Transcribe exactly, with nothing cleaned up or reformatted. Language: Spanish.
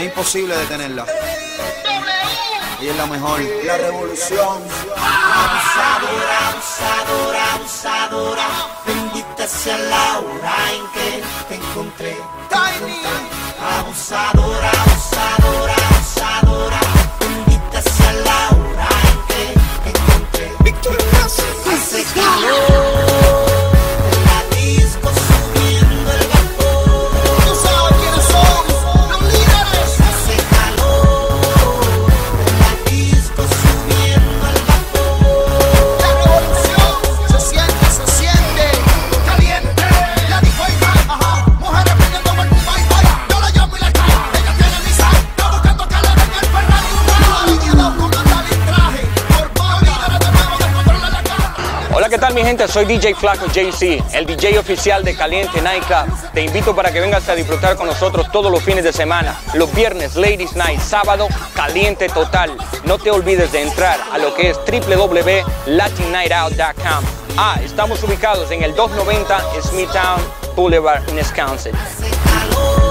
Es imposible detenerla. Ella es la mejor. La revolución. Abusadora, abusadora, abusadora. Bendita sea la hora en que te encontré. Tiny. Abusadora, abusadora, abusadora. Bendita sea la hora en que te encontré. Víctor Casi. Hace calor. En la disco subiendo el vapor. Tú sabes quiénes son los líderes. Hace calor. En la disco subiendo el vapor. La revolución. Se siente, se siente. Caliente. La disco ahí va. Ajá. Mujeres pidiendo por tu bye-bye. Yo la llamo y la traigo. Ella tiene mi sal. Está buscando que le den el Ferrari. Alineado con andar en traje. Por poco líderes de nuevo descontrola la cara. Hola, ¿qué tal mi gente? Soy D J Flaco J C, el D J oficial de Caliente Nightclub. Te invito para que vengas a disfrutar con nosotros todos los fines de semana. Los viernes, Ladies Night, sábado, Caliente Total. No te olvides de entrar a lo que es w w w punto latin night out punto com. Ah, estamos ubicados en el doscientos noventa Smithtown Boulevard en Wisconsin. Hace calor.